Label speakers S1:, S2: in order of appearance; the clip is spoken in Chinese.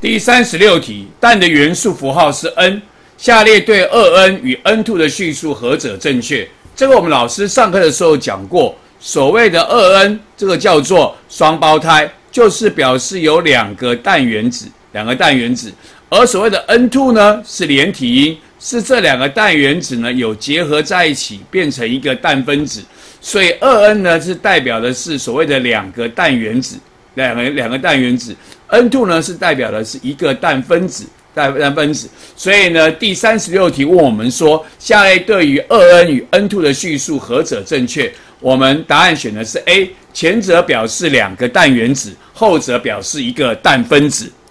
S1: 第36题，氮的元素符号是 N， 下列对 2N 与 N2 的叙述何者正确？这个我们老师上课的时候讲过，所谓的 2N 这个叫做双胞胎，就是表示有两个氮原子，而所谓的 N2 呢是连体婴，是这两个氮原子呢有结合在一起变成一个氮分子，所以 2N 呢是代表的是所谓的两个氮原子，N2 呢是代表的是一个氮分子，所以呢第36题问我们说，下列对于 2N 与 N2 的叙述何者正确？我们答案选的是 A， 前者表示两个氮原子，后者表示一个氮分子。